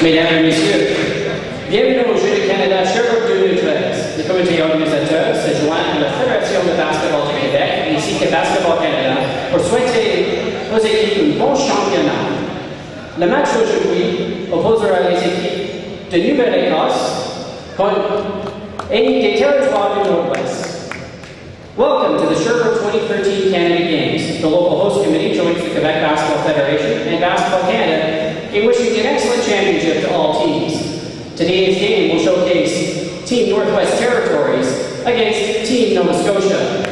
Mesdames et Messieurs, bienvenue aux Jeux du Canada Sherbrooke 2013. Le comité organisateur se joint à la Fédération de basketball du Québec ainsi que Basketball Canada pour souhaiter aux équipes un bon championnat. Le match aujourd'hui opposera les équipes de Nouvelle-Écosse et des territoires du Nord-Ouest. Welcome to the Sherbrooke 2013 Canada Games. The local host committee joins the Quebec Basketball Federation and Basketball Canada in wishing an excellent championship to all teams. Today's game will showcase Team Northwest Territories against Team Nova Scotia.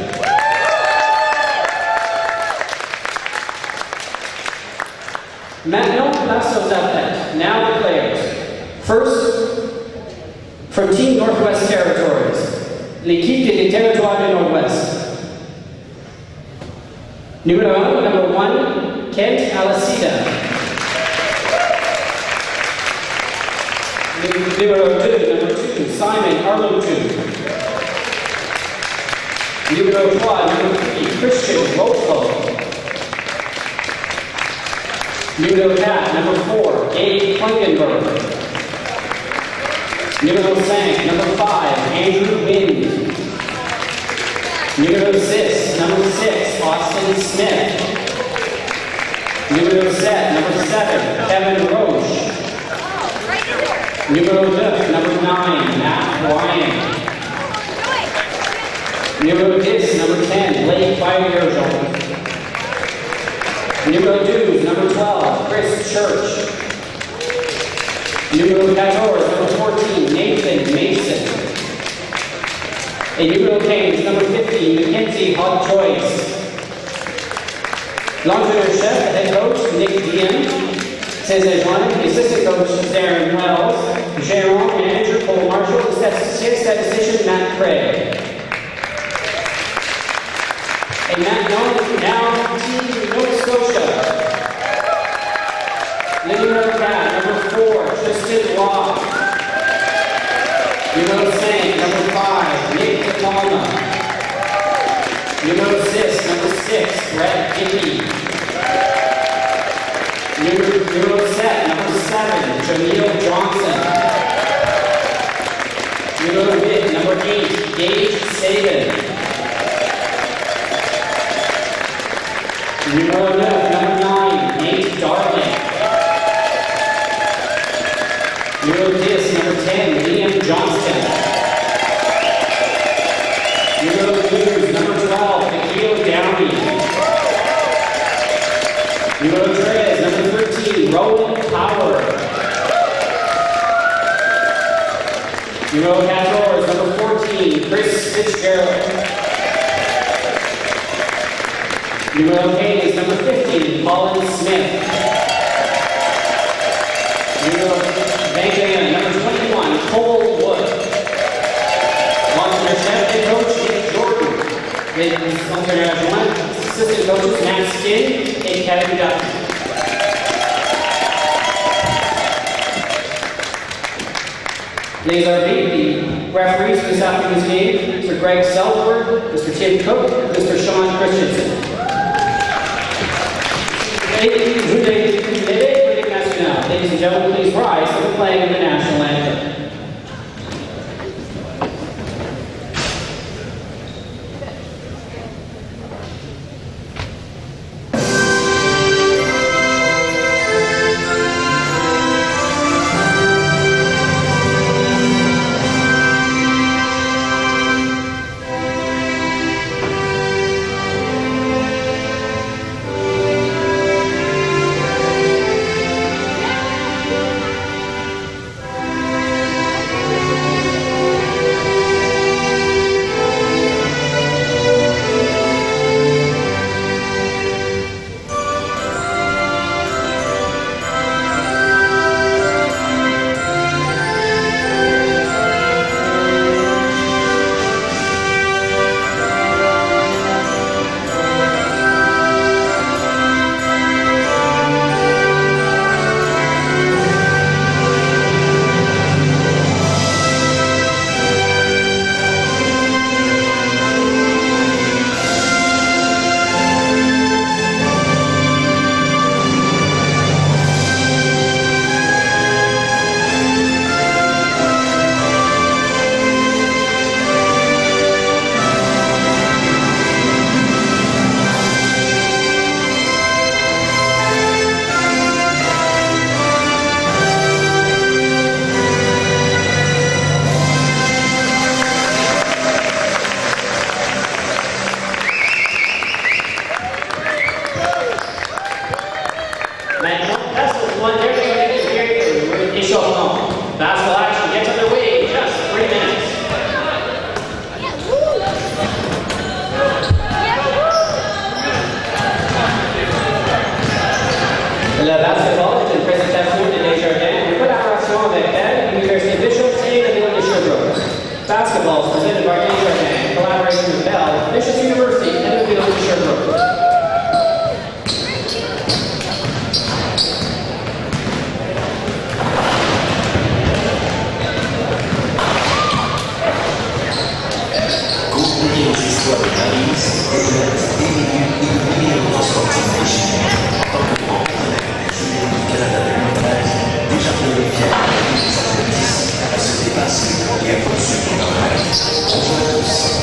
Maintenant, place aux athlètes. Now the players. First, from Team Northwest Territories, l'équipe des territoires du Nord-Ouest. Numéro 1, number 1, Kent Alacida. Numéro 2, number 2, Simon Arlutu. Numéro 3, number 3, Christian Roscoe. Numéro 4, number 4, Gabe Klingenberg. Numéro 5, number 5, Andrew Wind. Numéro 6, number 6, Austin Smith. Numéro 7, number 7, Kevin Roche. Numéro 9, number 9, Matt Ryan. Numéro 10, number 10, Blake Feigerjohn. Numéro 12, number 12, Chris Church. Numéro 14, number 14, Nathan Mason. Et numéro 15, number 15, Mackenzie Hot Joyce. L'entraîneur-chef, head coach, Nick Diem. Ses adjoints, assistant coach Darren Wells, general manager Paul Marshall, statistician Matt Craig. And now Team Nova Scotia. Numéro 4, number 4, Tristan Law. Numéro 5, number 5, Nick DePalma. Numéro 6, number 6, Brett Dickey. Numéro 7, number 7, Jameel Johnson. Numéro 8, number 8, Gage Saban. Numéro 9, number 9, Nate Darling. Numéro 10, number 10, Liam Johnston. Numéro 12, number 12, Nikhil Downey. Numéro 13, number 13, Rowan Power. Numéro 14, number 14, Chris Fitzgerald. Numéro 15, number 15, Colin Smith. Numéro 21, number 21, Cole Wood. L'entraîneur-chef et coach Nick Jordan. Les entraîneurs adjoints, assistant coaches Matt Skin et Kevin Duffy. Les arbitres, referees for this afternoon's game, Mr. Greg Selford, Mr. Tim Cook, Mr. Sean Christensen. Ladies and gentlemen, please rise for the playing of the national anthem. Le basketball est une présentation de Desjardins en collaboration avec elle, l'Université Bishop et la ville de Sherbrooke. Basketball is presented by Desjardins in collaboration with Bell, Bishop University, and the ville de Sherbrooke. Aux histoires de Paris, des milliers d'autres sportifs déchirés. En tant que grand partenaire du Canada de montage, déjà fait le fier des athlétistes à se dépasser et à poursuivre leur rêve. Bonjour à tous.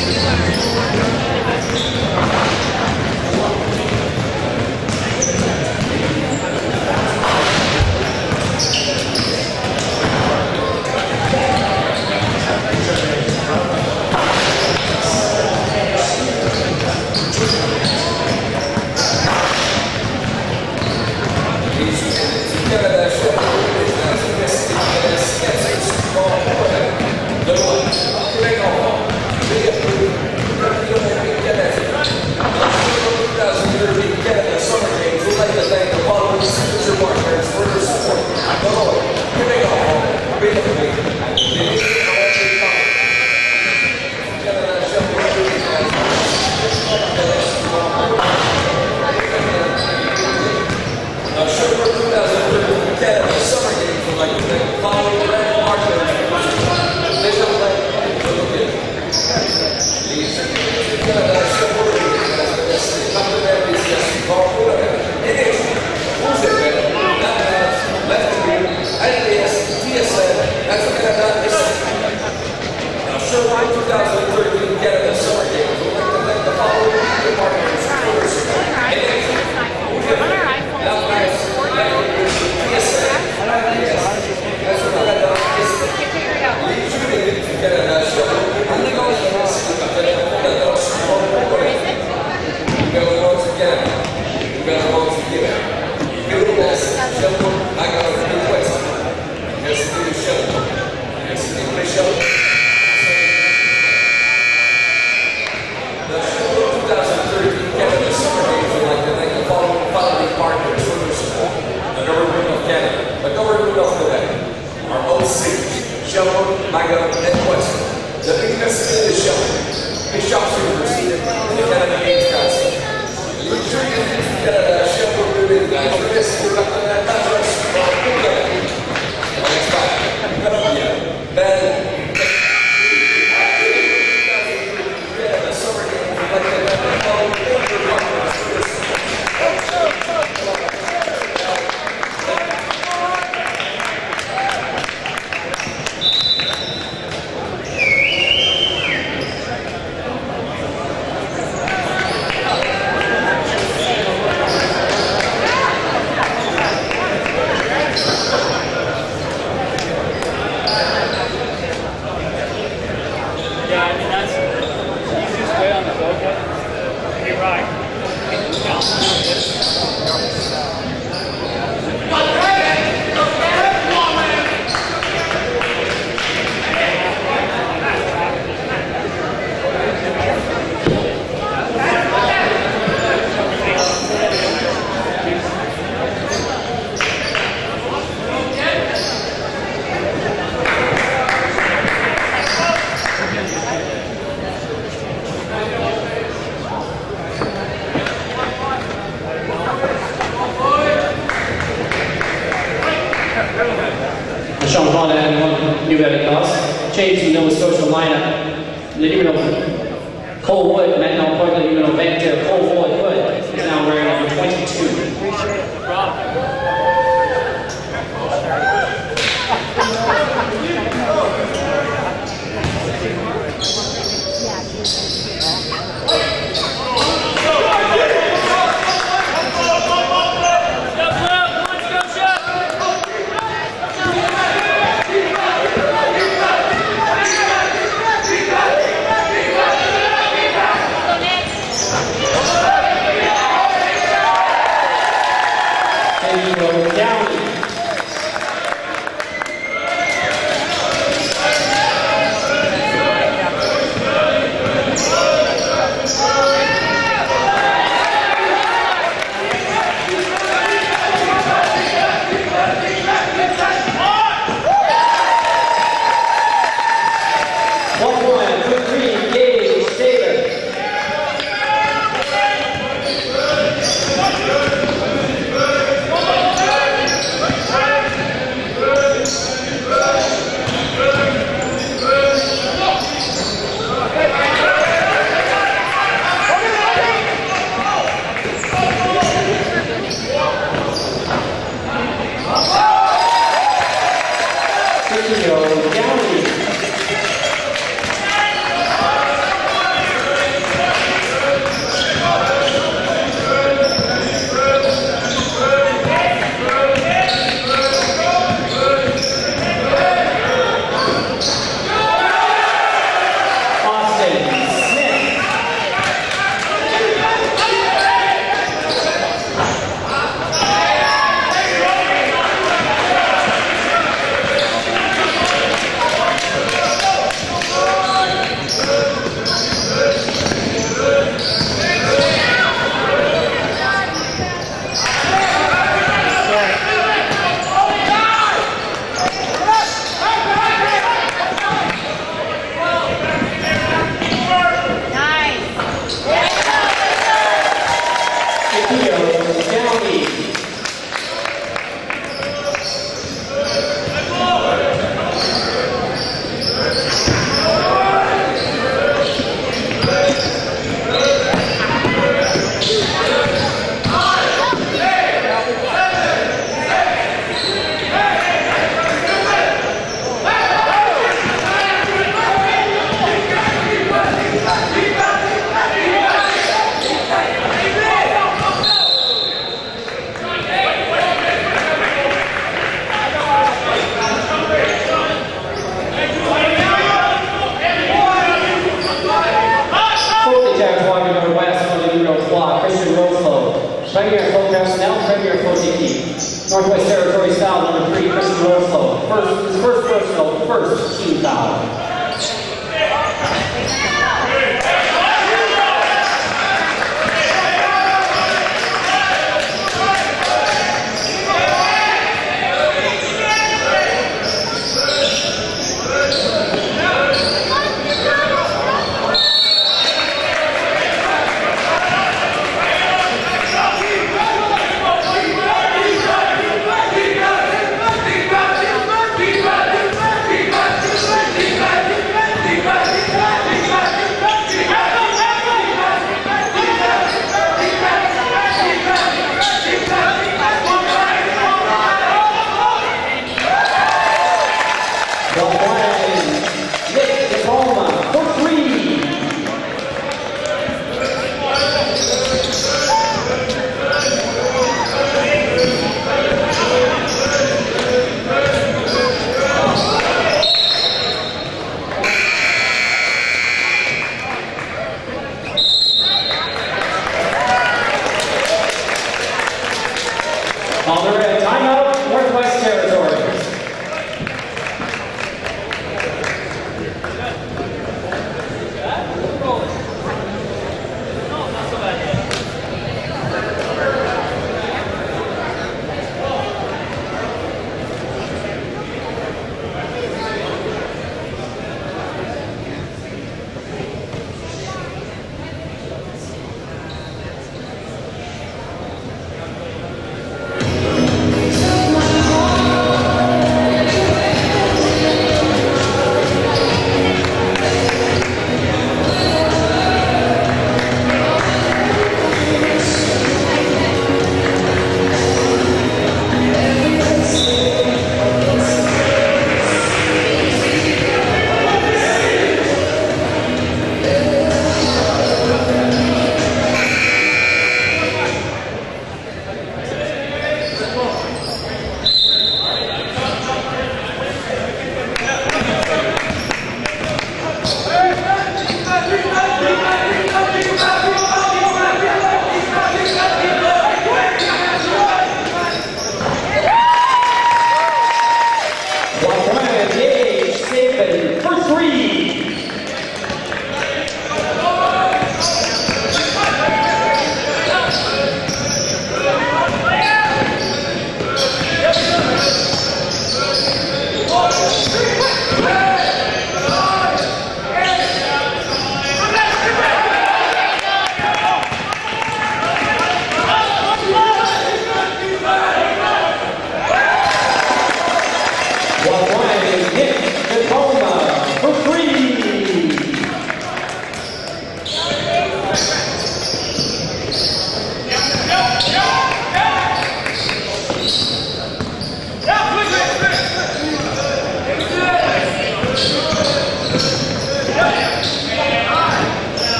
Changement de la Nouvelle-Écosse. Change du Nova Scotia lineup. Le numéro Cole Wood, maintenant point le numéro 20, Cole Wood is now wearing number 22. Go next. Studio Gallery. Northwest Territories foul number 3, Christian Roslow. His first personal, first team foul. Timeout, Northwest Territories.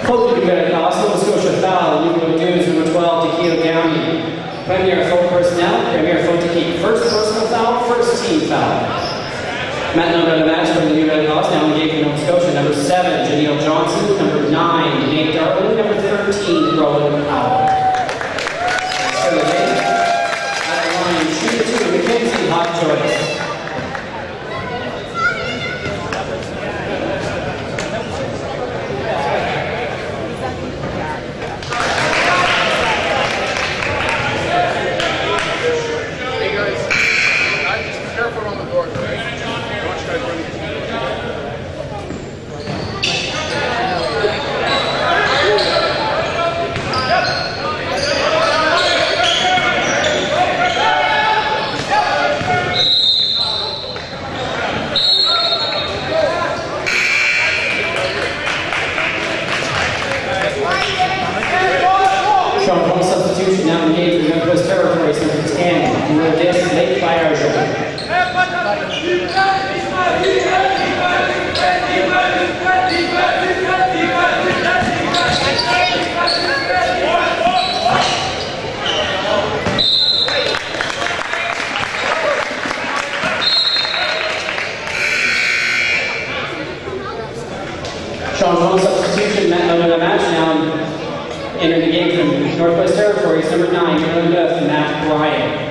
Hope you got Nova Scotia foul, numero 2, number 12, Takeo Downey. Premier faute personnel, premier faute d'équipe. First personal foul, first team foul. Maintenant dans le match from the New Red Cross, now engaged for Nova Scotia, number 7, Janelle Johnson, number 9, Nate Darwin, number 13, Rowan Powell. So the game, at the line, shoot 2, McKenzie, hot choice. Substitution now engaged in Northwest Territories, number 10, Rodis Lake Fire. Sean Hall substitution of the match now. Entering the game from Northwest Territories, number 9, Linda Matt Bryan.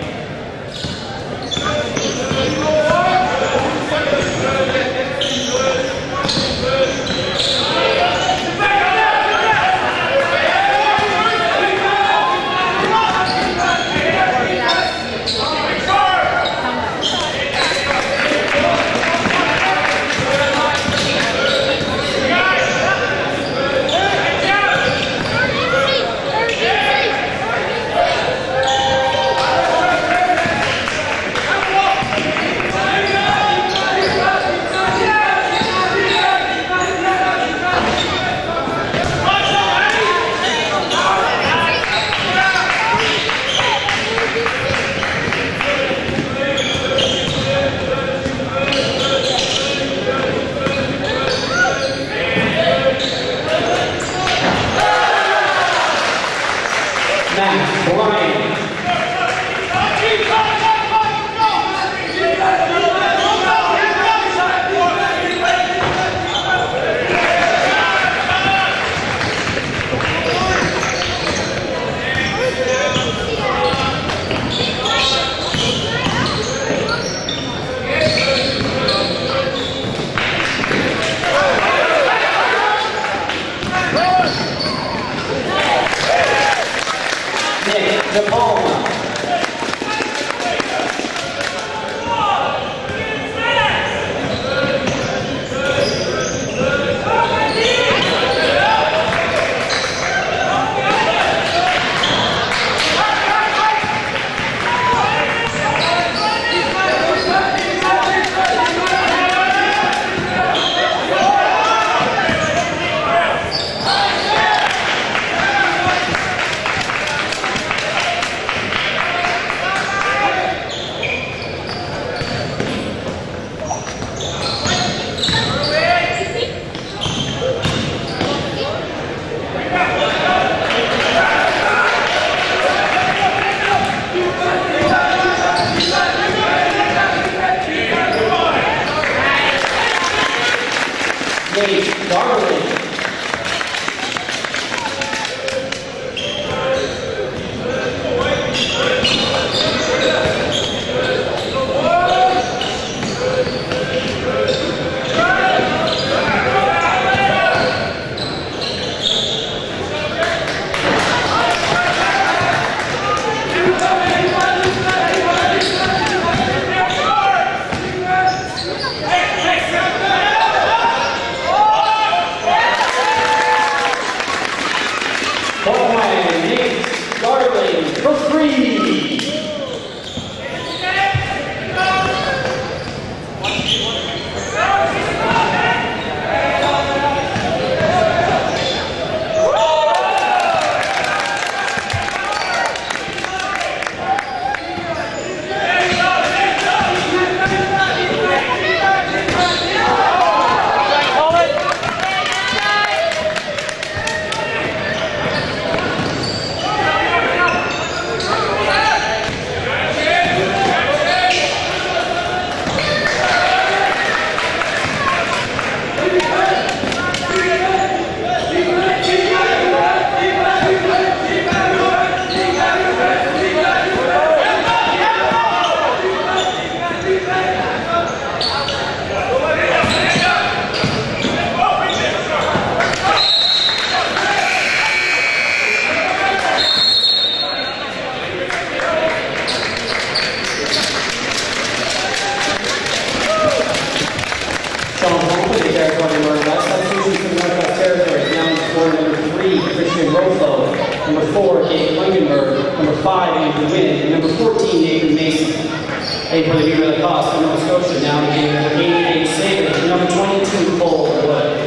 for the Beaver Lacrosse from Nova Scotia, now the game number 88 Sabre, number 22 Cole Wood.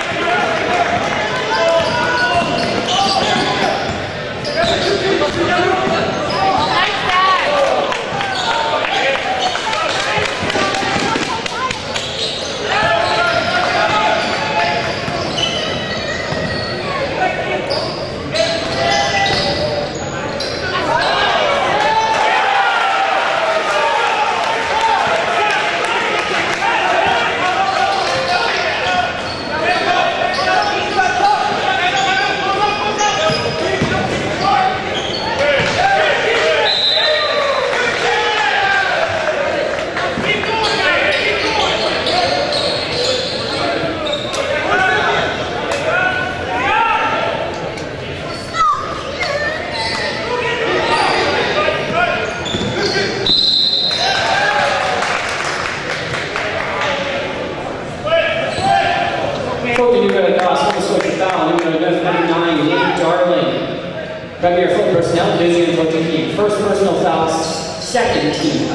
Premier Foot Personnel Division for team. First personal foul, second team.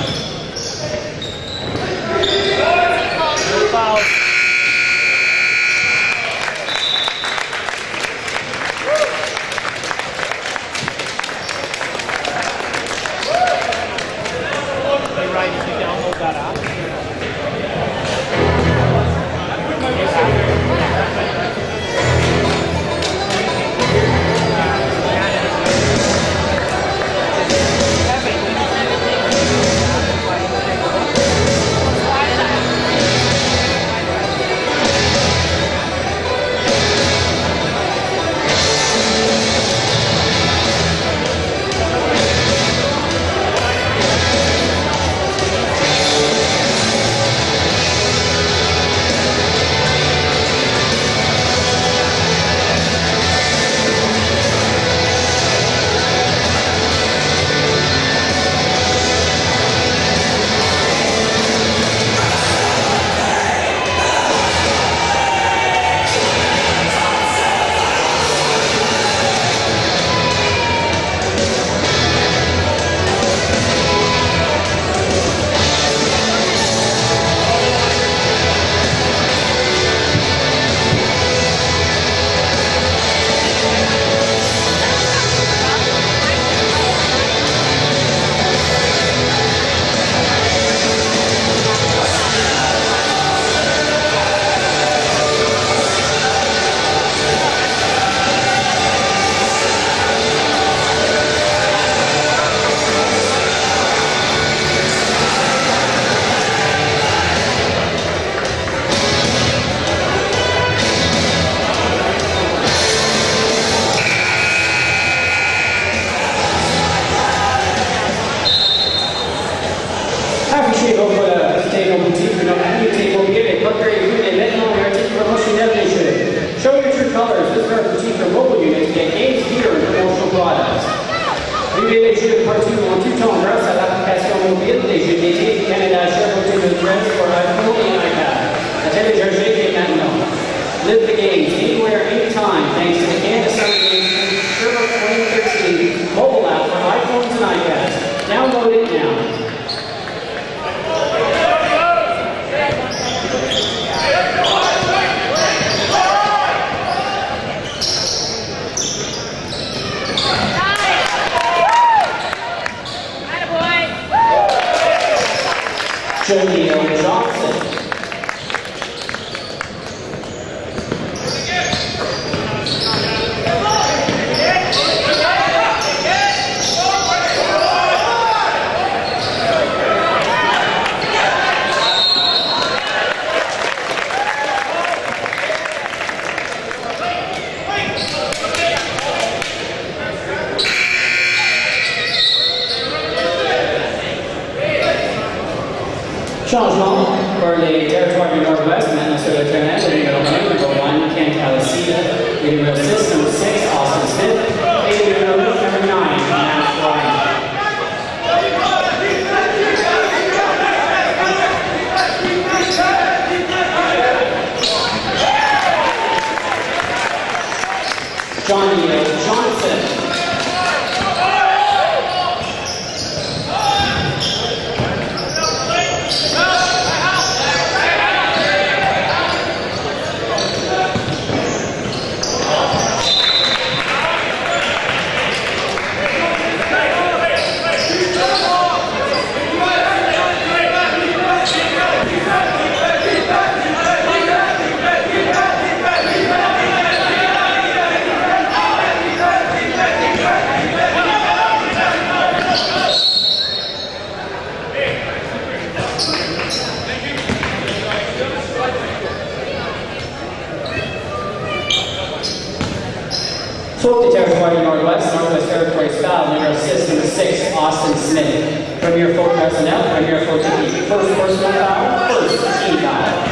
Foul. Live the games anywhere, anytime, thanks to the Canada Summer Games Sherbrooke 2013 mobile app for iPhones and iPads. Download it now. Jody Johnson. Changement for the Territory Northwest, Minnesota Lieutenant, number 1, Ken Talasita, number 6, number 6, Austin Smith, number 9, Matt Ryan. Johnny Johnson. Fourth Territory Northwest, Northwest Territories foul, number assist, number 6, Austin Smith. Premier Folk personnel, Premier Folk team. First personal foul, first team foul.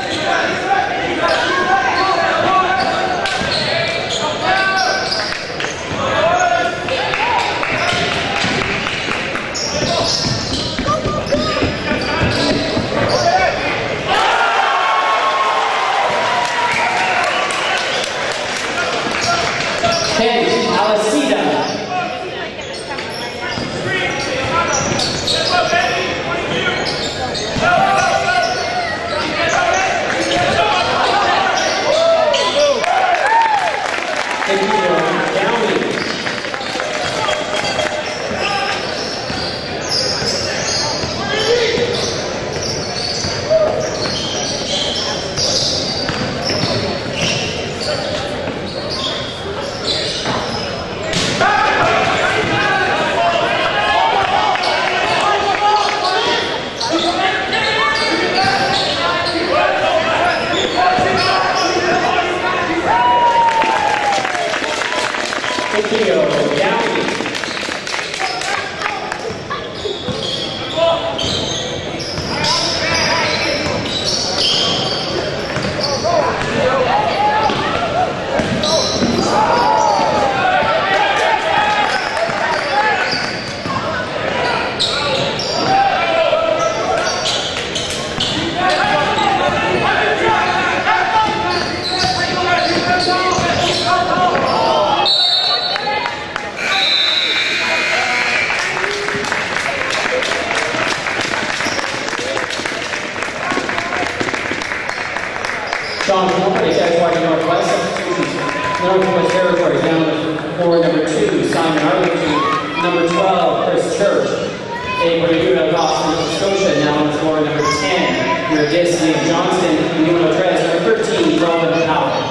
Northwest Territories down for number 2, Simon Arlington. Number 12, Chris Church. A for the Utah Boston, Scotia, now for number 10, your Disney Johnston, and Utah Dress, number 13, Robin Powell.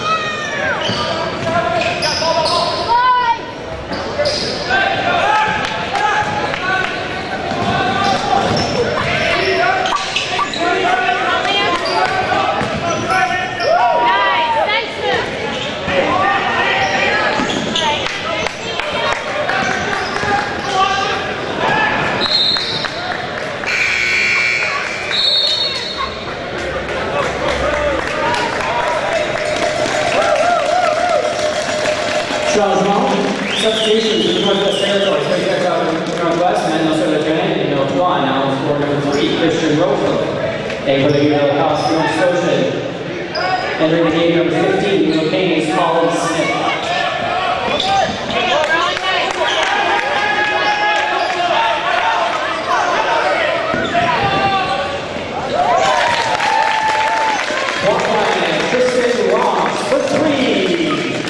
Substitutions for the Northwest Territories, Northwest, Minnesota Giant, and Milwaukee, now for number 3, Christian Roseland. A for the Utah House, Nova Scotia. Entering the game, number 15, New Canes, Colin Smith. Kristen Ross for 3.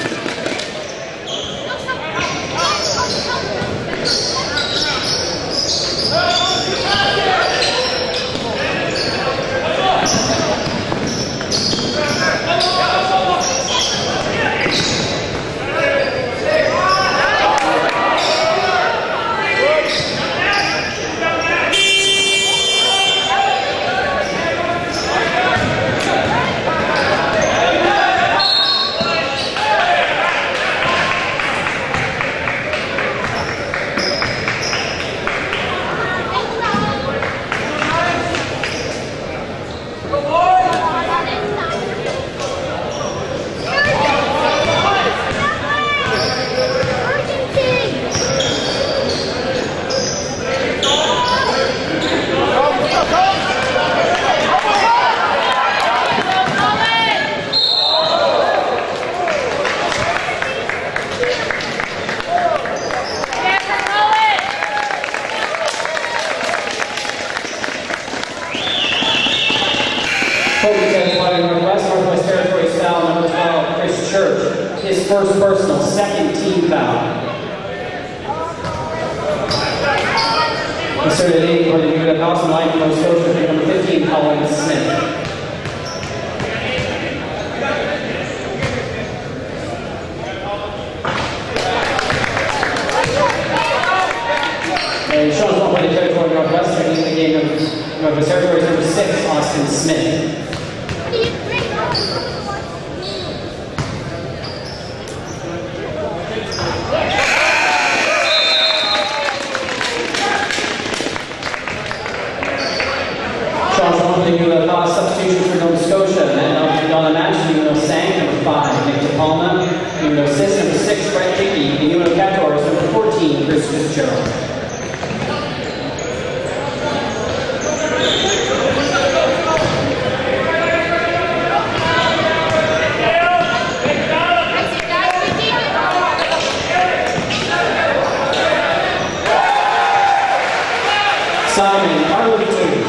Northwest Territories foul, number 12, Chris Church. His first personal, second team foul. Inserted 8 for the Utah House and line, Nova Scotia, number 15, Colin Smith. And Sean's one by the Territory Northwest, in the game of Northwest Territories, number 6, Austin Smith. Fitzgerald. Simon Arlington.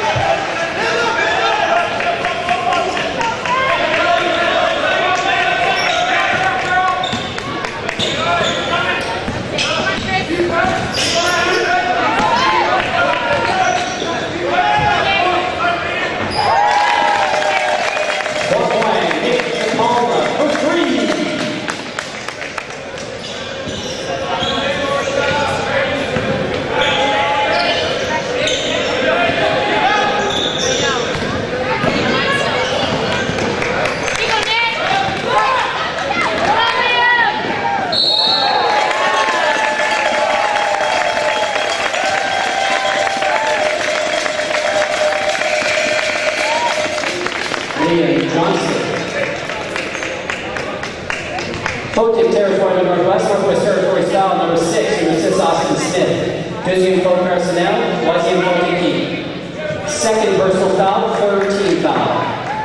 Coaching Territory Northwest, Northwest Territory Style, number 6, who assists Austin Smith. Visiting Coach Personnel, Wesleyan Coaching Key. Second personal foul, third team foul.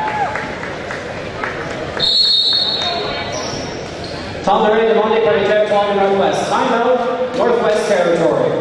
Tom Larry, the Monday Party Territory Northwest. Timeout, Northwest Territory.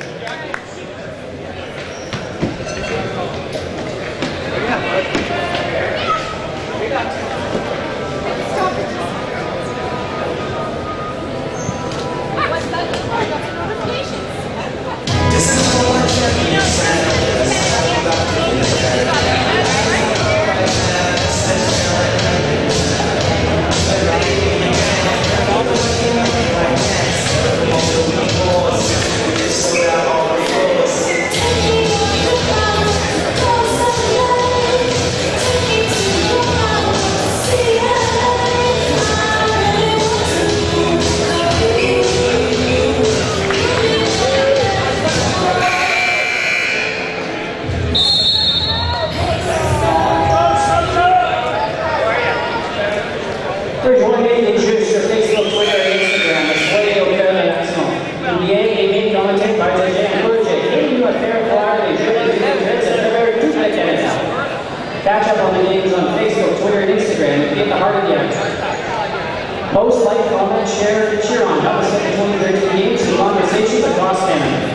Catch up on the games on Facebook, Twitter, and Instagram. Be at the heart of the action. Post, like, comment, share, and cheer on. Help us get the 2013 games and conversations across Canada.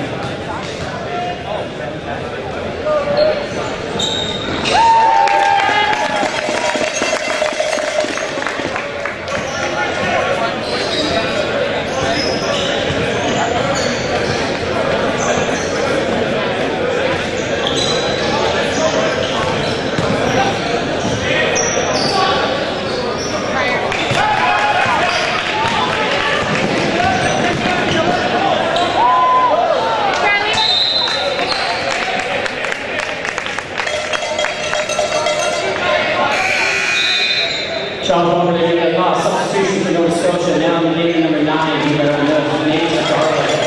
Sean Bowman to get a substitution for Nova Scotia. Now in game number 9, he better know the names of Darla.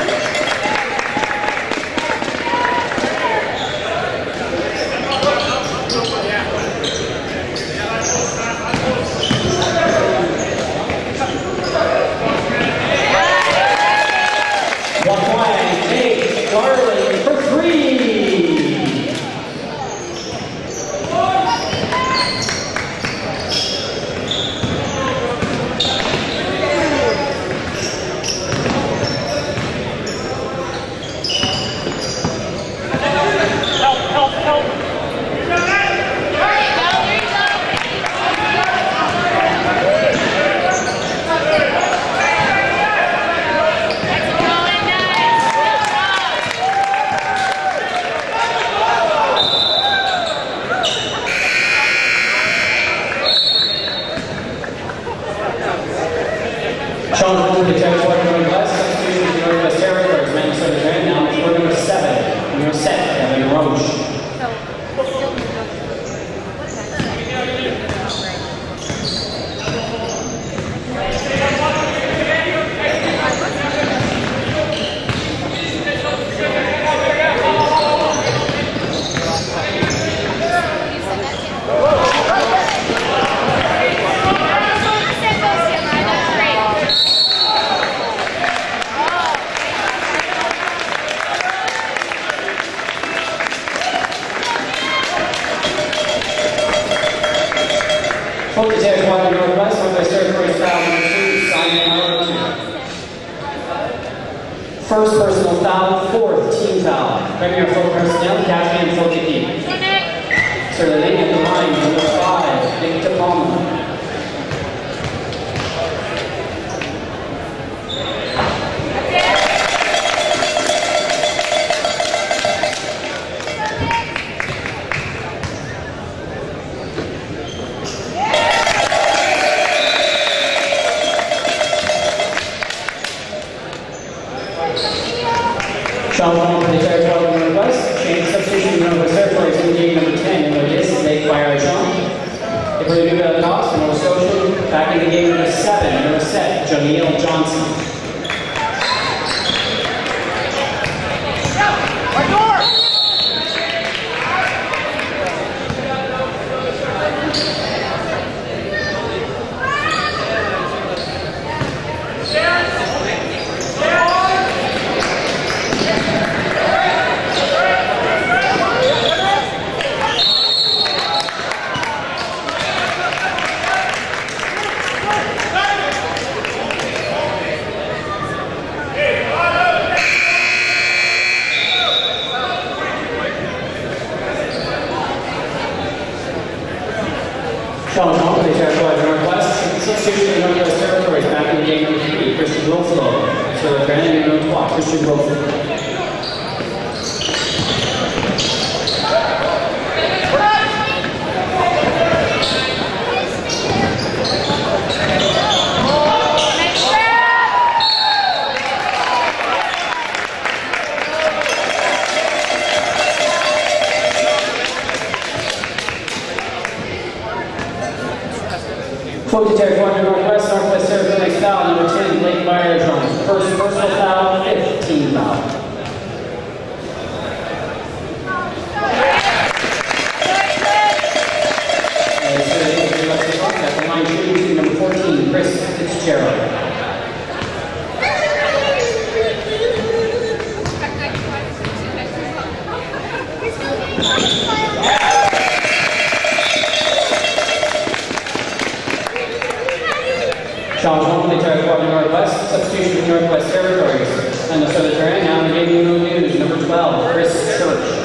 Sterling at the line, number 5, Nick DePalma. Sean Long for the territory of Northwest. Change substitution of Northwest Territories in game number 10. Number this is made by our Sean. They bring a new bell toss for Nova Scotia. Back in the game number 7. Number set, Jameel Johnson. Sean Long for the territory of Northwest. Substitution of Northwest Territories back in the game number 3. Christian Wilflow. So the grand number 3, Christian Wilflow. Quote territory of Northwest, Northwest Territory next foul, number 10, Blake Myers on first personal foul, 5th team foul. At the line shooting, number 14, Chris Fitzgerald. Sean Long for the territory of Northwest, substitution of Northwest Territories. And the Southern Terrain, now in the game of news, number 12, Chris Church.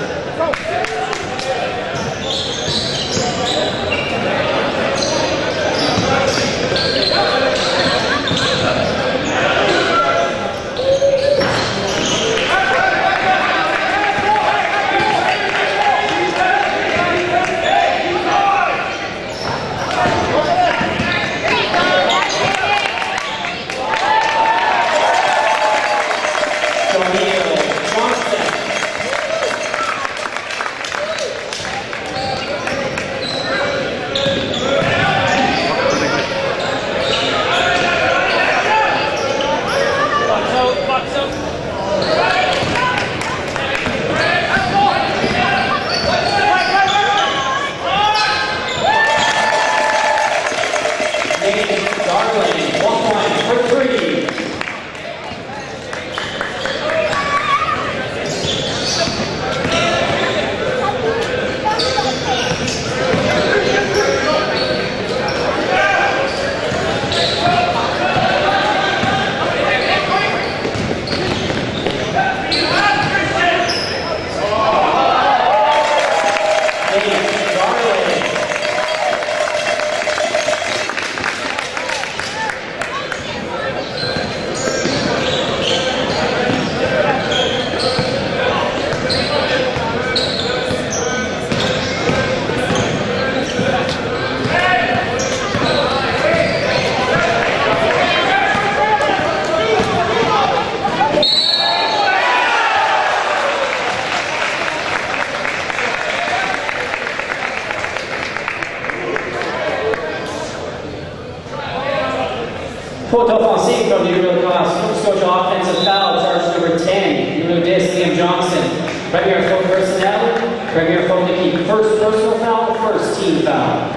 Faute offensive from the Euro class. Nova Scotia offensive foul, charge number 10. Euro disc, Liam Johnson. Premier faute personnel. Premier faute to keep first personal foul, first team foul.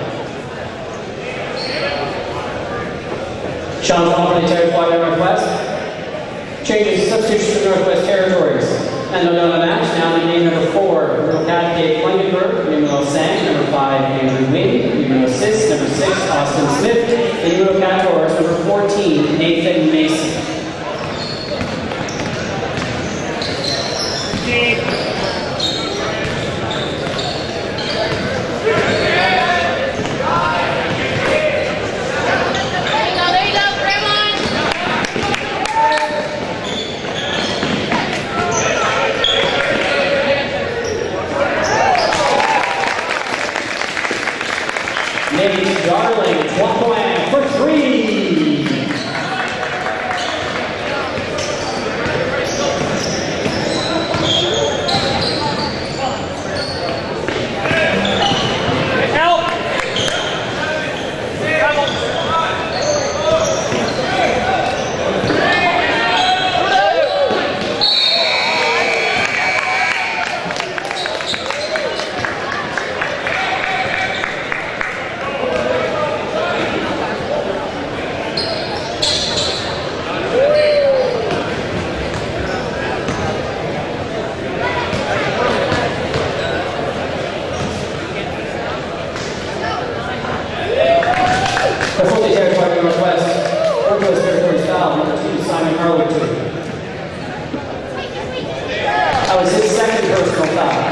Sean Long for the territory of Northwest. Changes substitution to Northwest Territories. And on the match, now in game number 4, Euro cat Dave Klingenberg, numero 5, number 5, Andrew Wynn, numero 6, number 6, Austin Smith, and Euro cat Horse, number 14, Nathan Mason. Scotia territory northwest, northwest territory south, number 2, Simon Arlington. That was his second personal foul.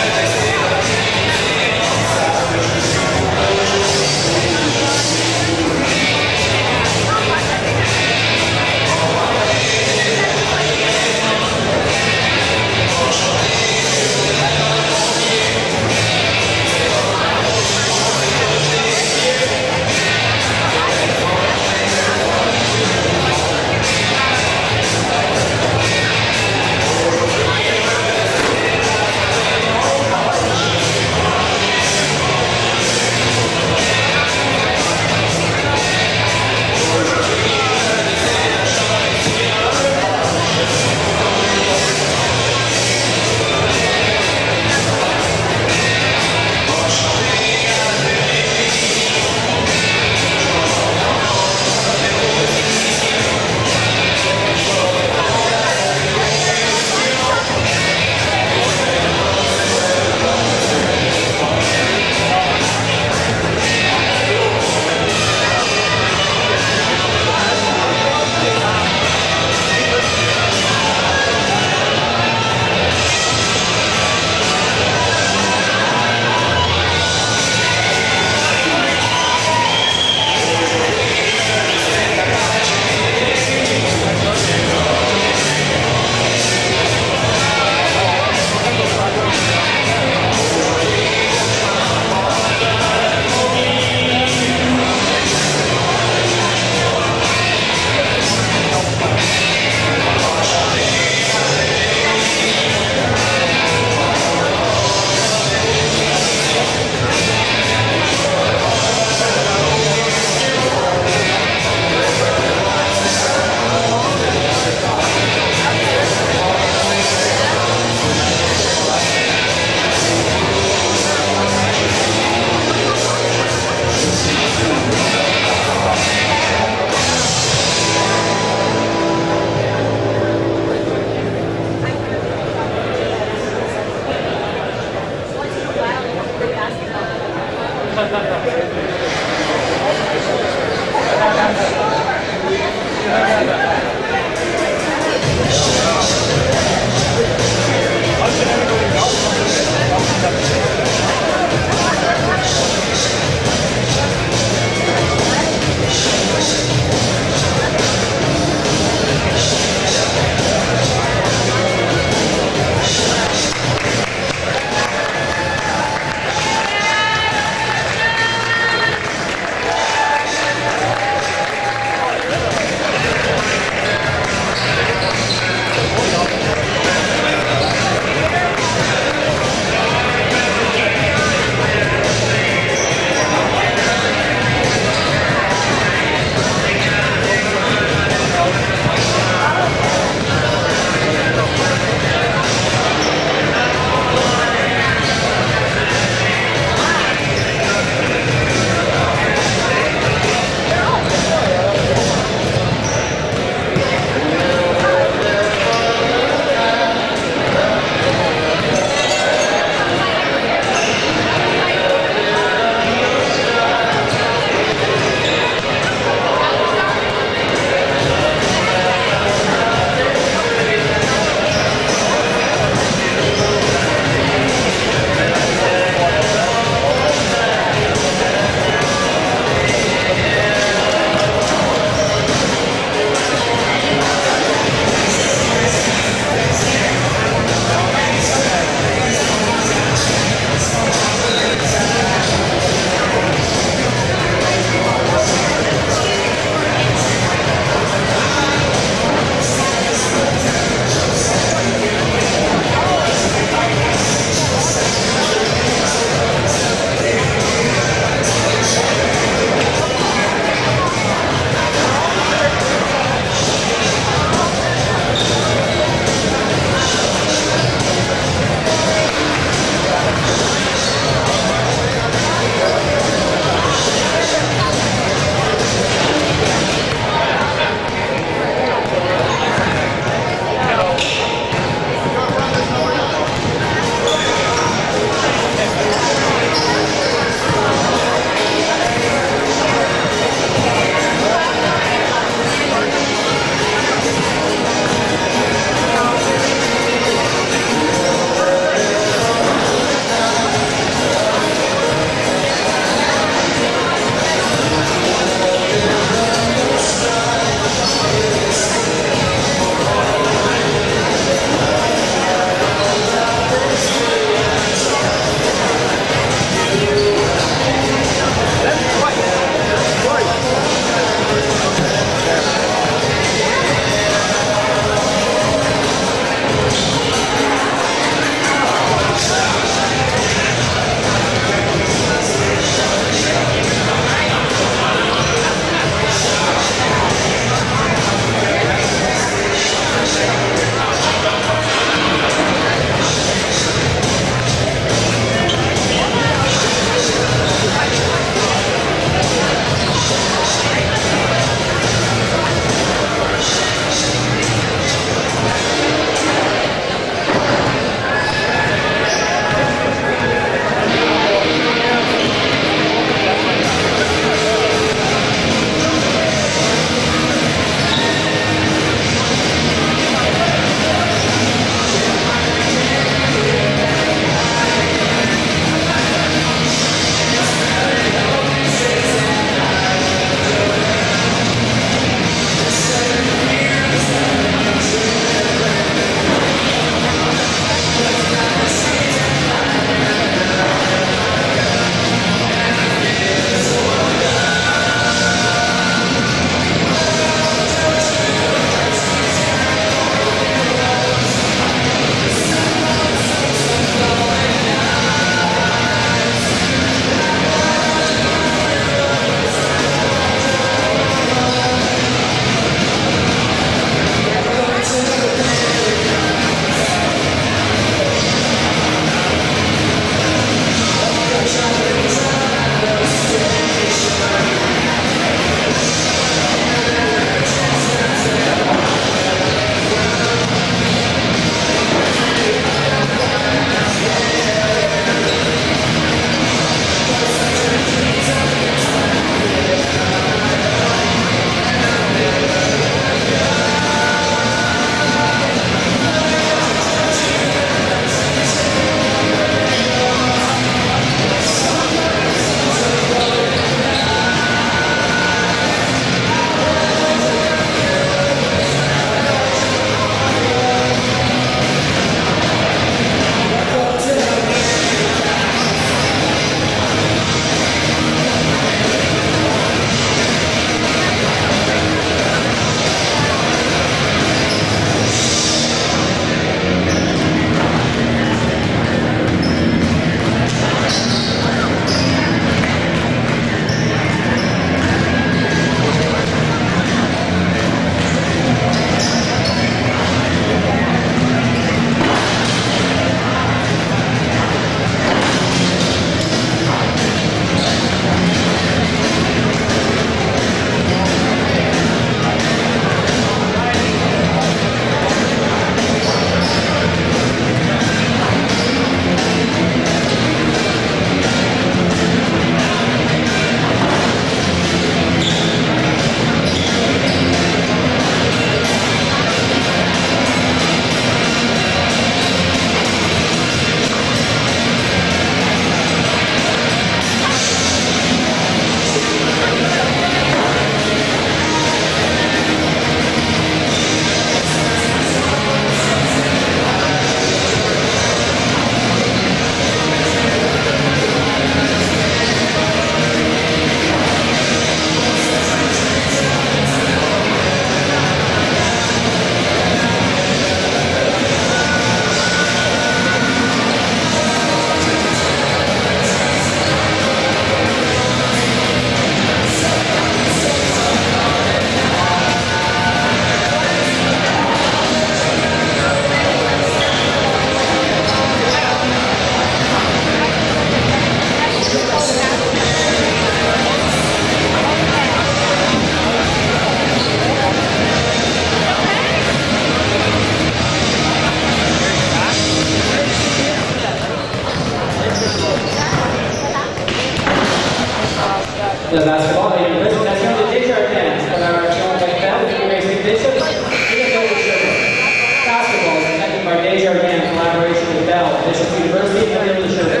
de basketball et une présentation de Desjardins pour la région Bell, University Bishop, basketball presented by Desjardins in collaboration with Bell, Bishop University, and the Village Sherbrooke.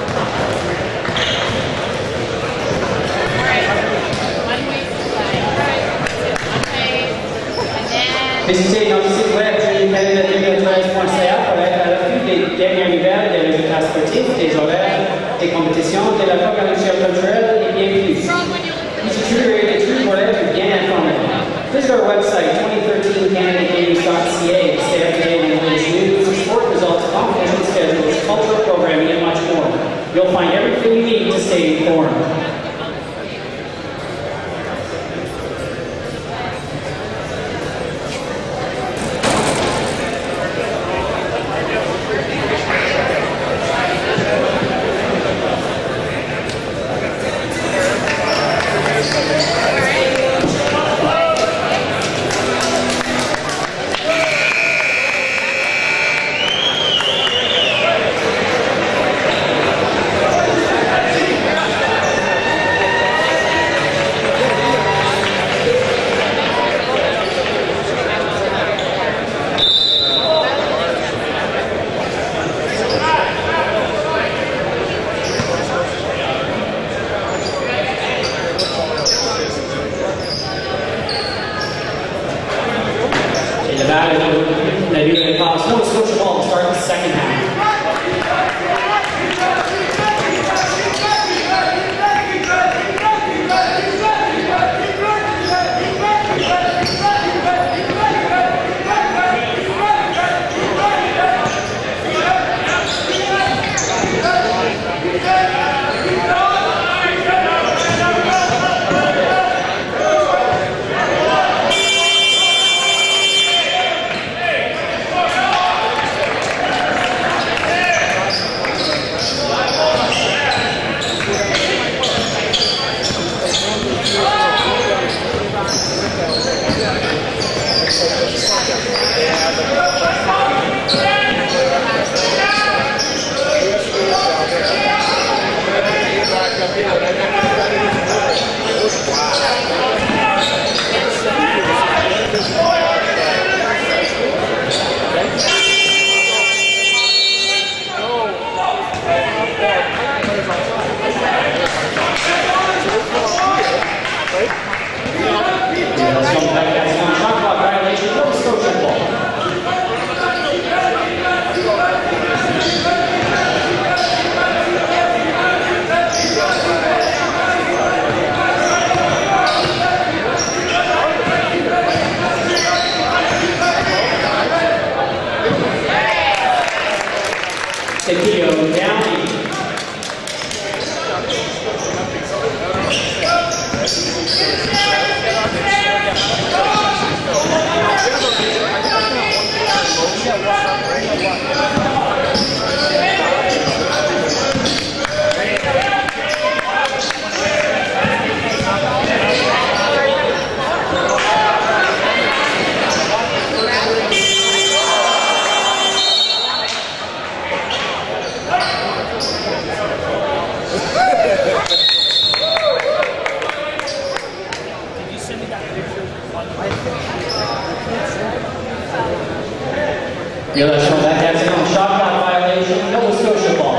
Visitez notre site web jeuxducanada2013.ca pour être à l'affût des dernières nouvelles, des résultats sportifs, des horaires, des compétitions, de la programmation culturelle et bien plus. Visitez pour être bien informé. Visit our website 2013canadagames.ca to stay up to date on the latest news, sport results, competition schedules, cultural programming, and much more. You'll find everything you need to stay informed. Scotia ball to start the second half. Violation of that has no shot clock violation, Nova Scotia ball.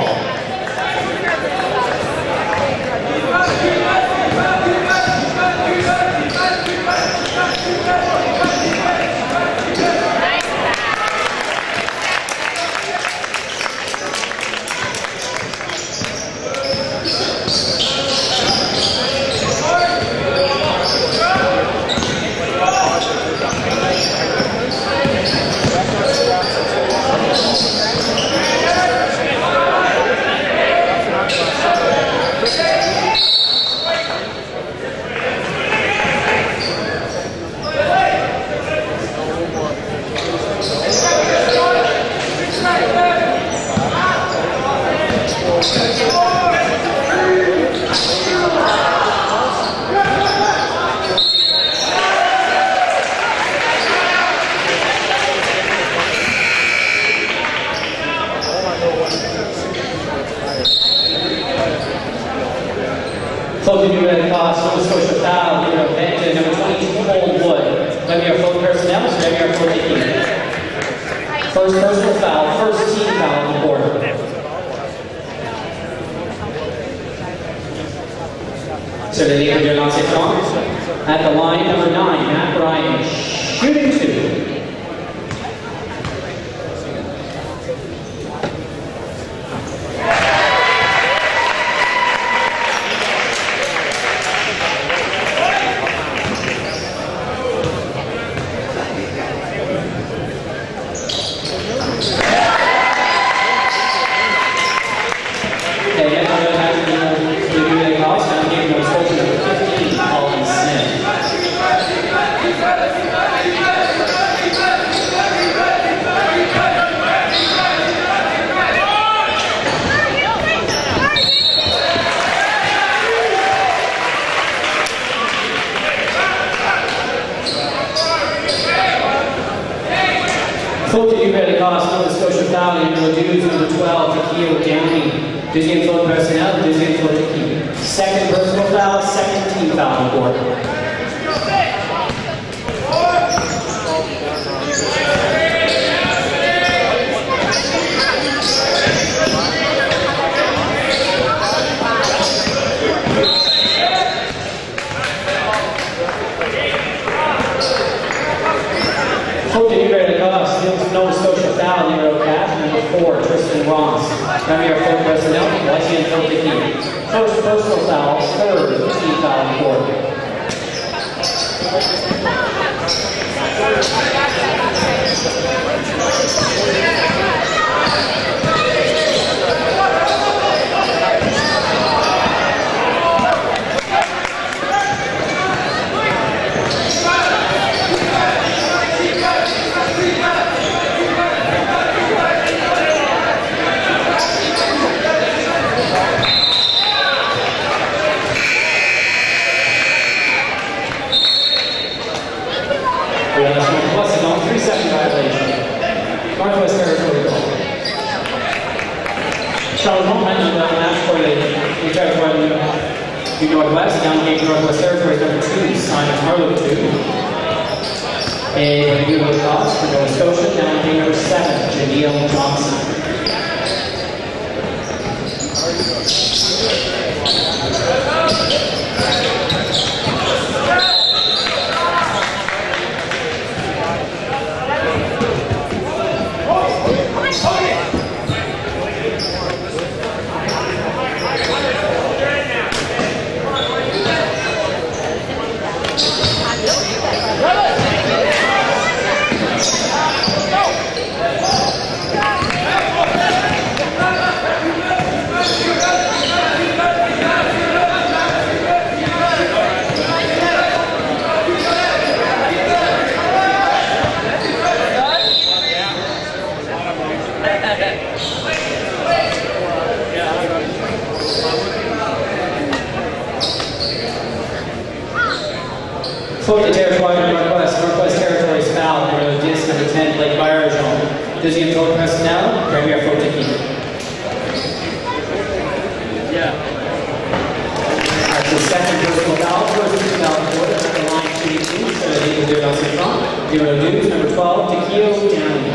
Floating new red across, Nova Scotia foul, number 22, Oldwood. Let me our float personnel, so let me our float team. First personal foul, first team foul on the board. So the leader de lancer franc. At the line, number 9, Matt Bryan, shooting 2. Nova Scotia foul, number 12, Takio Downey. Deuxième faute personnel, deuxième faute équipe. Second personal foul, second team foul on the board. Nova Scotia foul, number 4, Tristan Ross. Come here, full personnel, Wesleyan full team. First personal foul, third team foul on the board. Plus, on 3-second violation. Northwest Territory goal. Charles Moment in the match for the territory Northwest, down the Northwest Territory, number 2, Simon Harlow 2. And the Google Cross for Nova Scotia, down the number 7, Janelle Johnson. Float the territory Northwest Territories foul, number 10, Blake Byron. Deuxième faute personnel, première faute équipe. That's the second personal foul, first team foul quarter, at the line 2-2, so the league will do it on the front. Zero news, number 12, Takio Downey.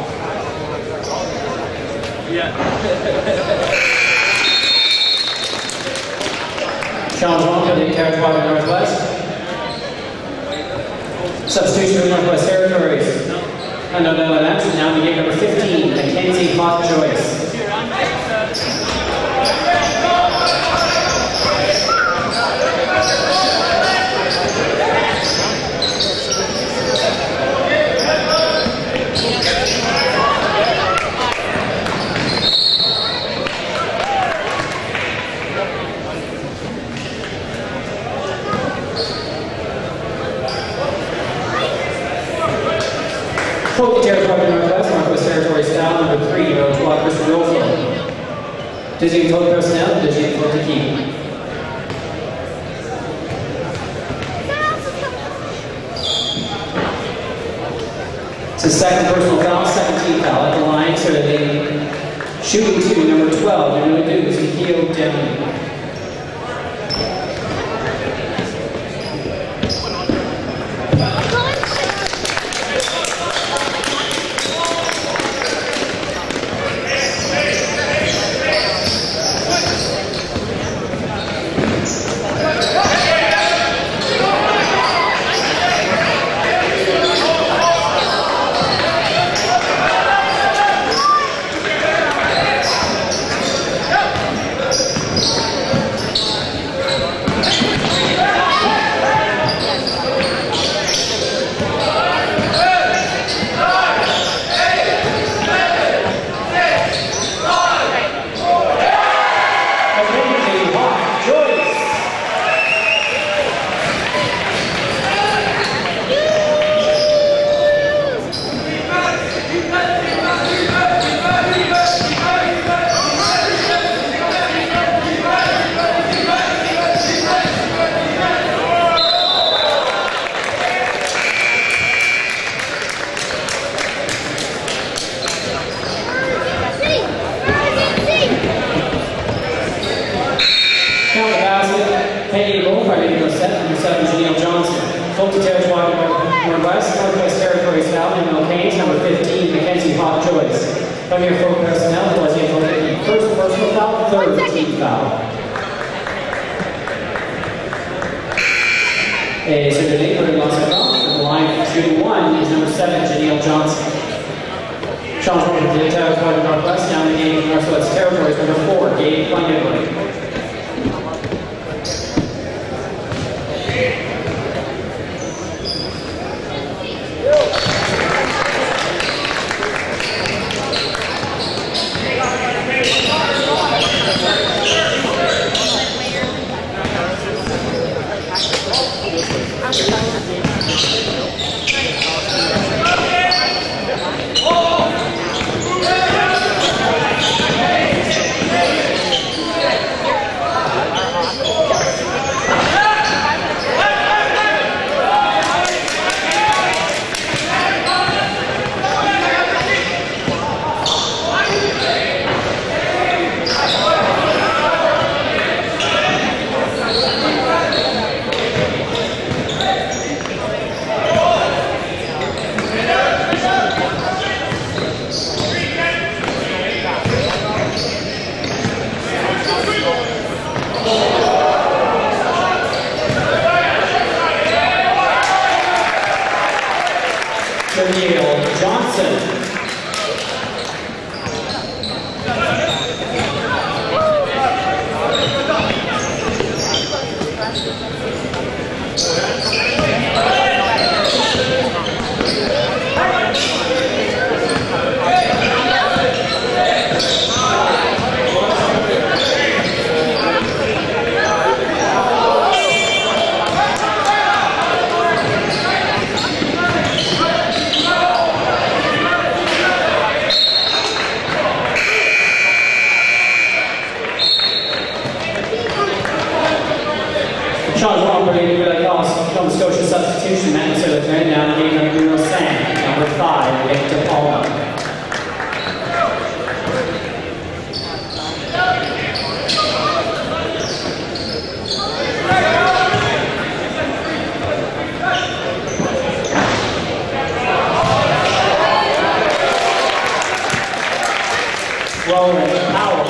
Changement for the territory Northwest. Substitution for the Northwest Territories. No, that's now the game number 15, Mackenzie Hawk-Joyce. Float the territory Northwest Territories foul, number 3, Christopher Rolfo. Deuxième faute personnel, deuxième faute équipe. It's a second personal foul, second team foul at the line, so that they shooting 2, number 12, they're going to do is Takio Downey. Peggy Bull, fighting number 7, Janelle Johnson. Fulton Territory Northwest, Northwest Territories Foul, Emil Keynes, number 15, Mackenzie Hot Joyce. From your full personnel, was the first personal foul, third team foul. A surgery for the line shooting 1 is number 7, Janelle Johnson. Sean from the Territory Northwest, down the game Northwest Territories, number 4, Gabe Fungenberg. From Scotia substitution, Minnesota turn down game number 5, Victor Palmer. Rowan Powell.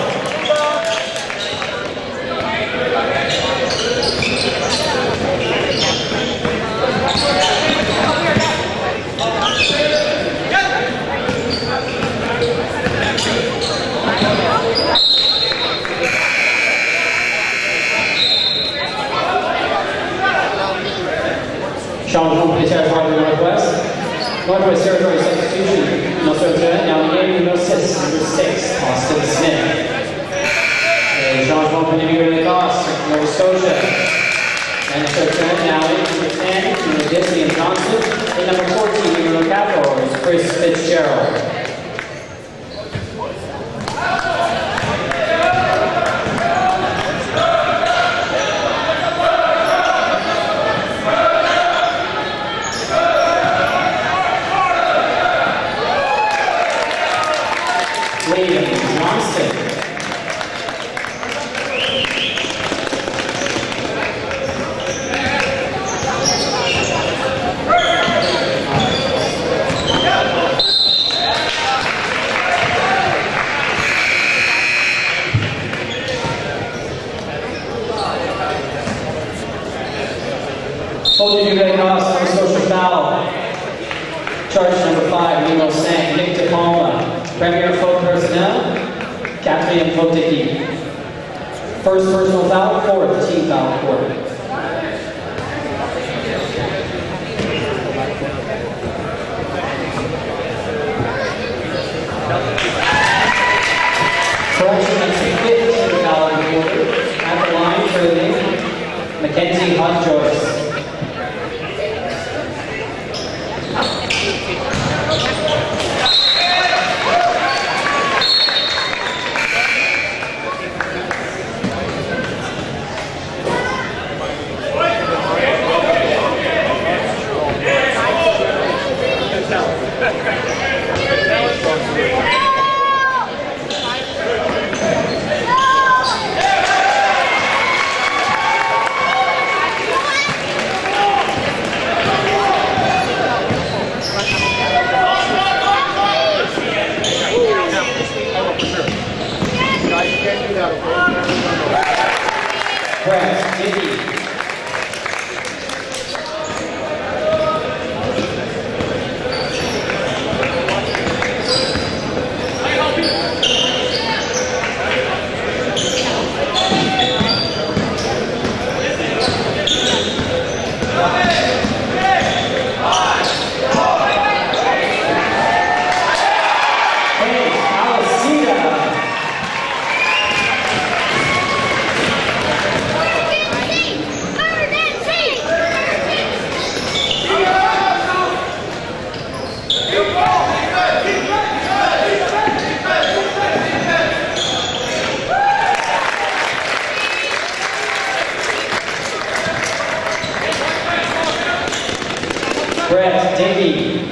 Sean from the Territory of the Northwest. Northwest Territory substitution. Minnesota now in game number 6, Austin Smith. And Sean from the New York Lacoste, Nova Scotia. Minnesota now in number 10, Disney and Johnson. And number 14, New York Capitals, Chris Fitzgerald. Fulton New Lacoste, Nova Scotia foul. Charge number 5, Nemo Sang, Nick DePalma. Premier full personnel, Kathleen Foticki. First personal foul, 4th team foul quarter. Correction, that's the 5th team foul quarter. At the line for the Mackenzie Hot Joyce. Brett Dickey. Brett Dickey.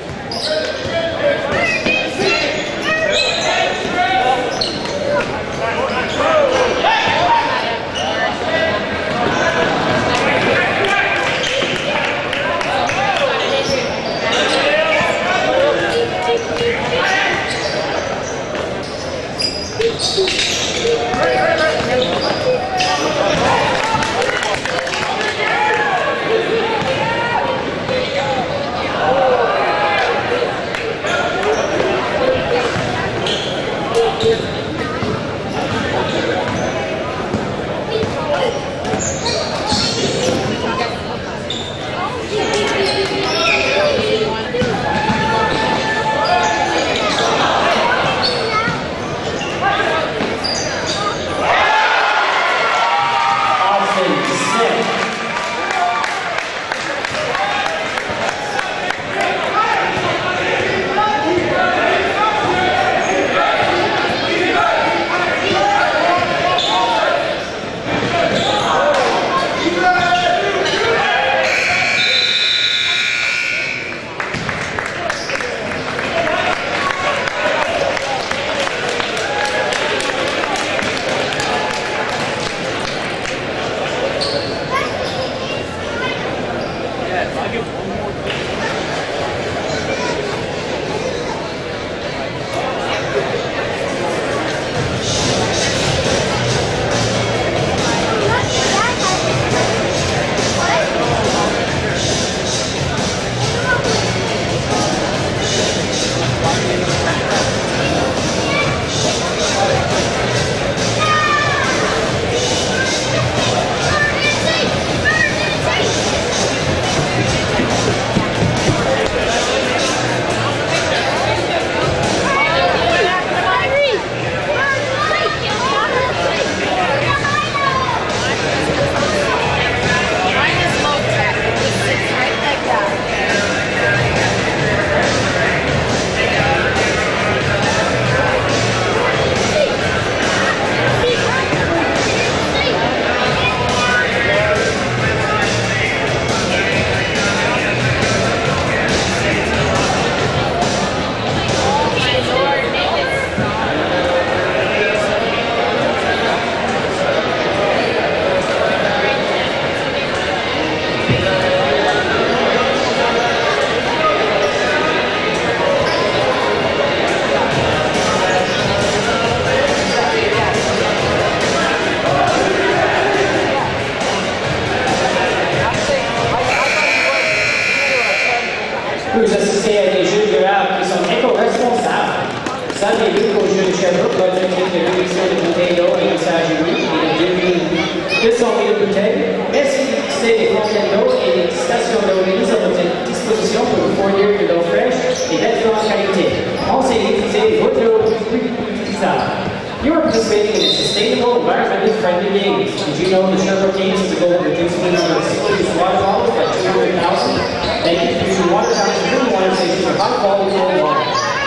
Vous assistez à des jeux durables qui sont éco-responsables. Saviez-vous qu'au jeu de Sherbrooke va être une réduction de bouteilles d'eau et messagerie et de 200 000 bouteilles? Merci d'utiliser des fontaines d'eau et des stations d'eau mises à votre disposition pour vous fournir de l'eau fraîche et d'excellente qualité. Pensez à utiliser votre eau plus utilisable. You are participating in a sustainable, environmentally friendly games. Did you know the Sherbrooke Games is the goal of reducing the number of single-use water bottles by 200,000? And using water fountains, drinking water stations for high-quality cold water.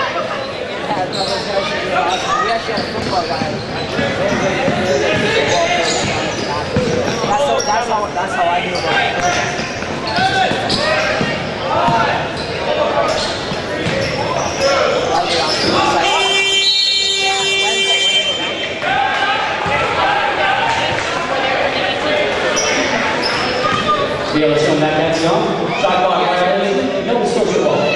We actually have football guys. That's how I do it. Violation d'action. Shot clock violation. No Scotia ball.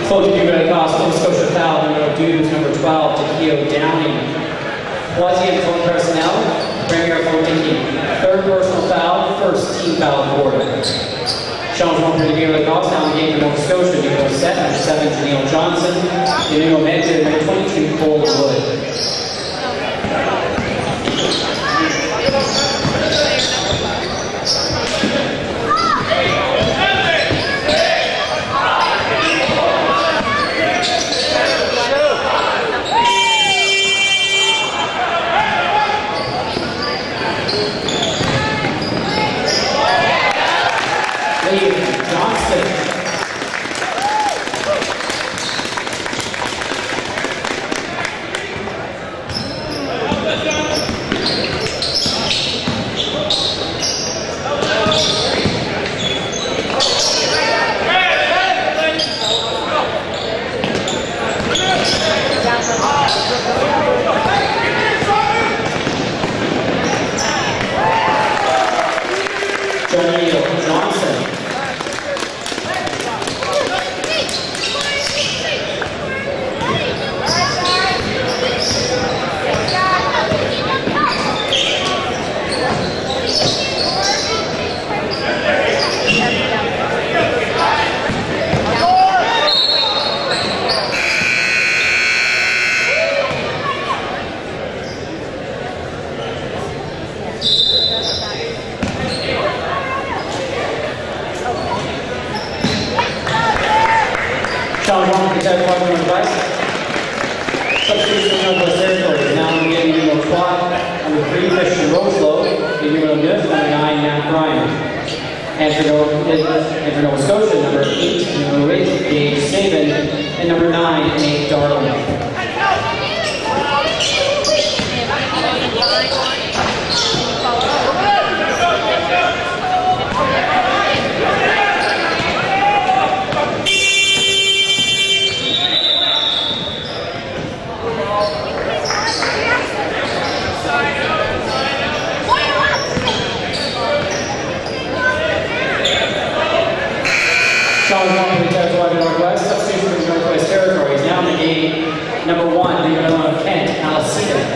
Full to Nova Scotia foul, number 12, to Keo Downing. Troisième faute personnel, première faute d'équipe. Third personal foul, first team foul quarter. Changement pour l'équipe de Cox dans le game de Nova Scotia, numéro 7, number 7, Janelle Johnson, et numéro 22, number 22, Cole Wood. And for Nova Scotia, number 8, number 8, Dave Saban, and number 9, Nate Darling. Northwest, substitution from the Northwest Territories. Now in the game, number 1, the Kent, Alicina.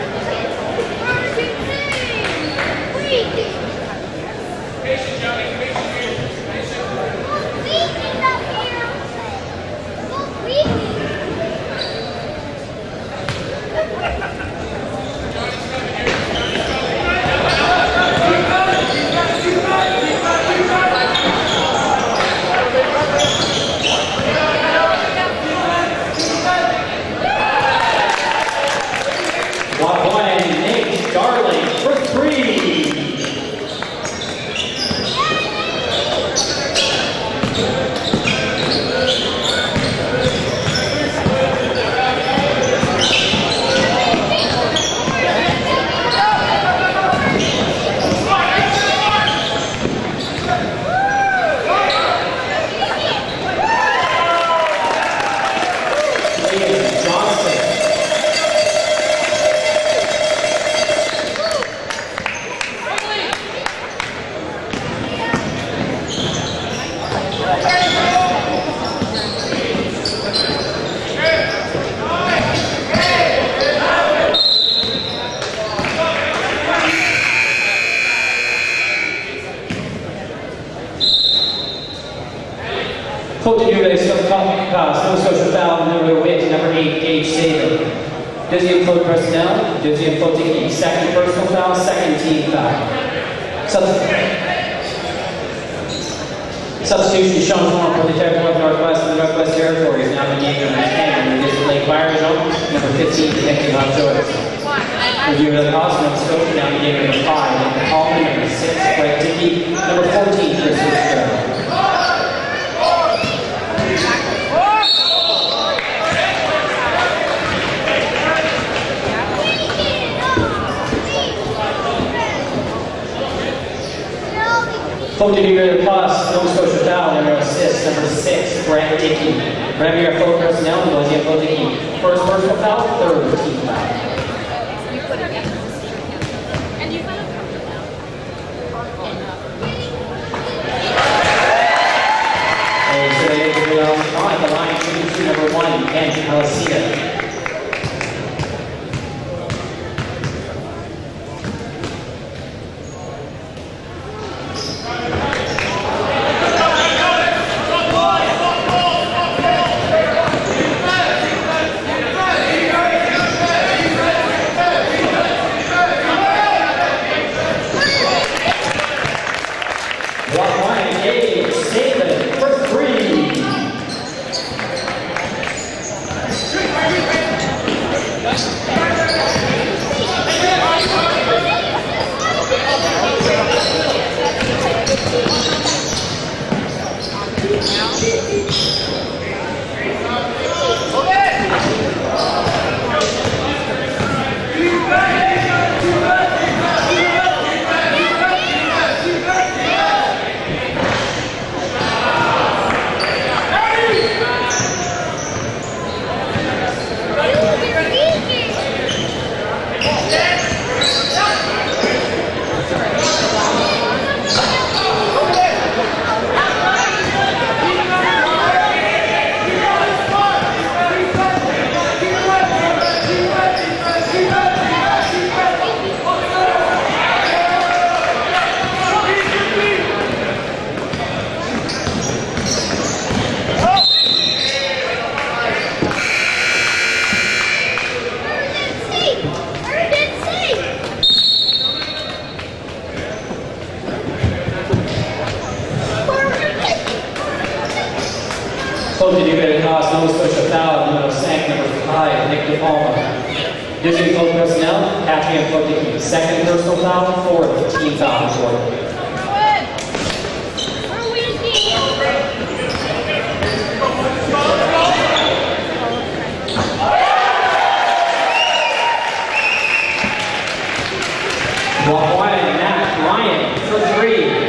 Nova Scotia foul, number 8, Gage Saban. Deuxième faute personnel, deuxième faute équipe. Second personal foul, second team foul. Substitution changement pour les Territoires of Northwest and the Northwest Territories. Now in the game number 10, and display fire zone, number 15, connecting hot choice. Review of the cost, Nova Scotia, now in the game number 5, number Coleman, number 6, Greg Dickey, number 14, Chris Fitzgerald. Faute de numéro de passe, Nova Scotia foul, number assist, number 6, Brad Dickey. Premier faute personnel, deuxième faute d'équipe. First personal foul, third team foul. And so they at the line. 9, Ben Alessina. Nova Scotia foul, number 5, Nick DePalma. Using full personnel, Patrick and Flick, second personal foul, fourth team foul for. Walk wide, Matt Ryan for 3.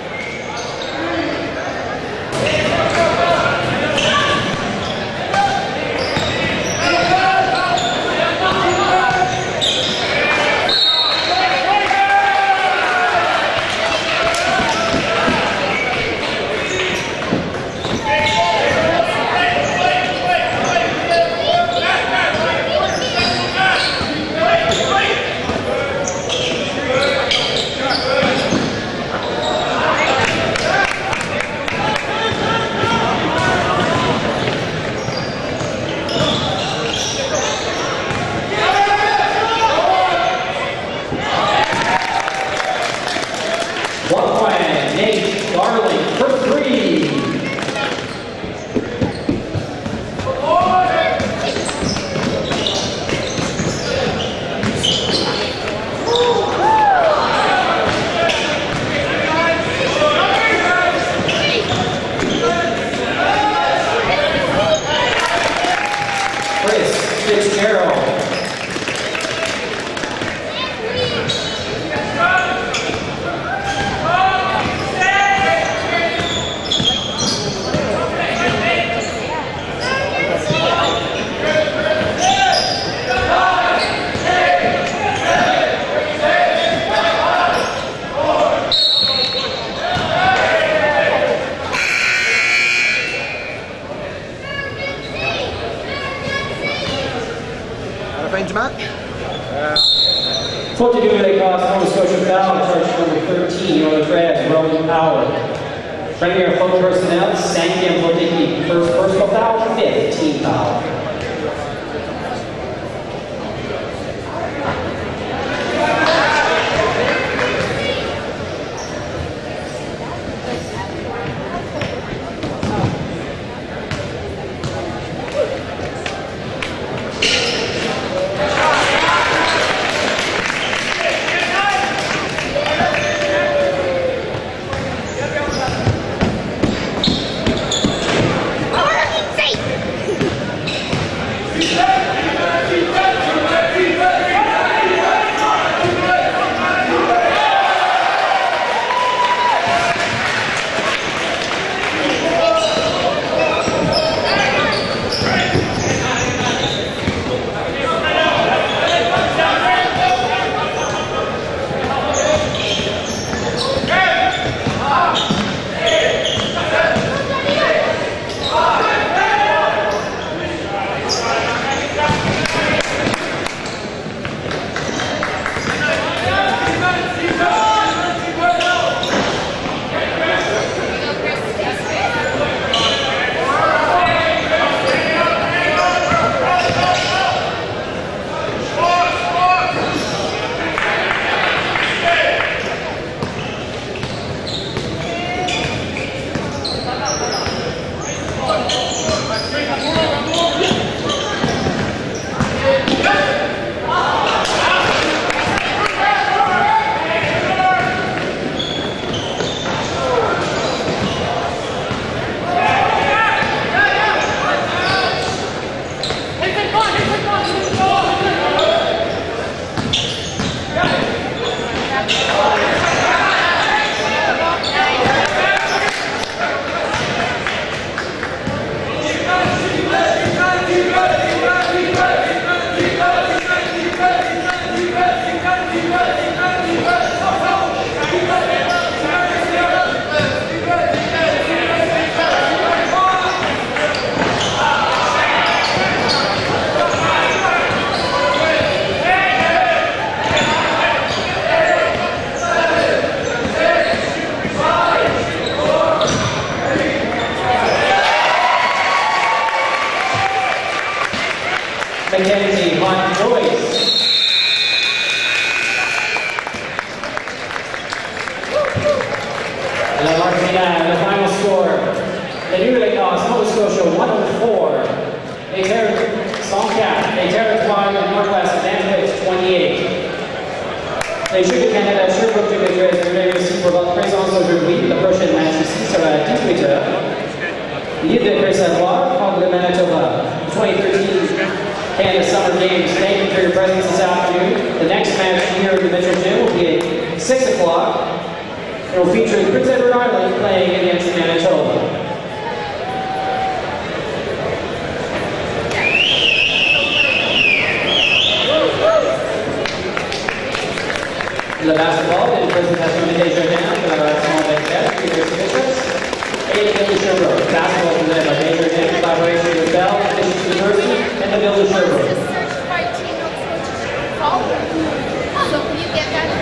Nova Scotia foul, charge number 13, Northern Crabs, Roman Power. Premier full personnel, Sankiam Potiki, first personal foul, fifth team foul. Mackenzie Hunt Joyce. La Martina, the final score. The New Lacoste, Nova Scotia 104. Les Territoires de Northwest Atlantique 28. Les Jeux du Canada Sherbrooke 2013 vous remercie pour votre présence aujourd'hui. Le prochain match ici sera à 18h. L'île de Prince-Édouard contre le Manitoba. 2013 Canada Summer Games. Thank you for your presence this afternoon. The next match here at the Mitchell Gym will be at 6 o'clock. It will feature Prince Edward Island playing against Manitoba. Le basketball est une présentation de Desjardins de la relation avec l'Université et the Village Sherbrooke. Basketball is presented by Desjardins in collaboration with Bell, Michigan University, and the Village Sherbrooke. So can you get that?